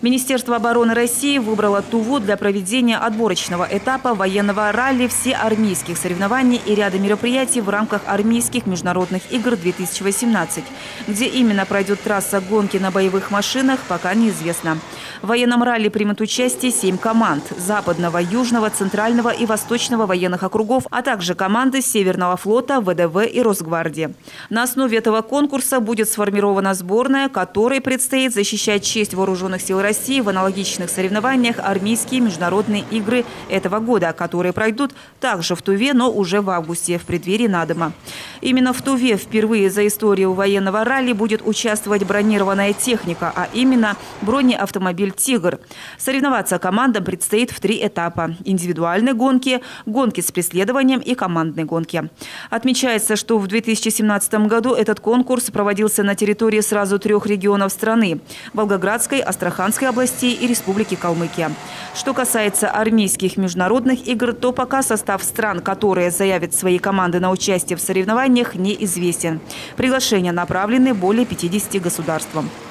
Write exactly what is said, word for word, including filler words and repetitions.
Министерство обороны России выбрало Туву для проведения отборочного этапа военного ралли всеармейских соревнований и ряда мероприятий в рамках армейских международных игр две тысячи восемнадцать. Где именно пройдет трасса гонки на боевых машинах, пока неизвестно. В военном ралли примут участие семь команд – Западного, Южного, Центрального и Восточного военных округов, а также команды Северного флота, вэ дэ вэ и Росгвардии. На основе этого конкурса будет сформирована сборная, которой предстоит защищать честь вооруженных сил России в аналогичных соревнованиях армейские международные игры этого года, которые пройдут также в Туве, но уже в августе, в преддверии Надыма. Именно в Туве впервые за историю военного ралли будет участвовать бронированная техника, а именно бронеавтомобиль «Тигр». Соревноваться командам предстоит в три этапа – индивидуальной гонки, гонки с преследованием и командной гонки. Отмечается, что в две тысячи семнадцатом году этот конкурс проводился на территории сразу трех регионов страны – Волгоградской, Астраханской областей и Республики Калмыкия. Что касается армейских международных игр, то пока состав стран, которые заявят свои команды на участие в соревнованиях, неизвестен. Приглашения направлены более пятидесяти государствам.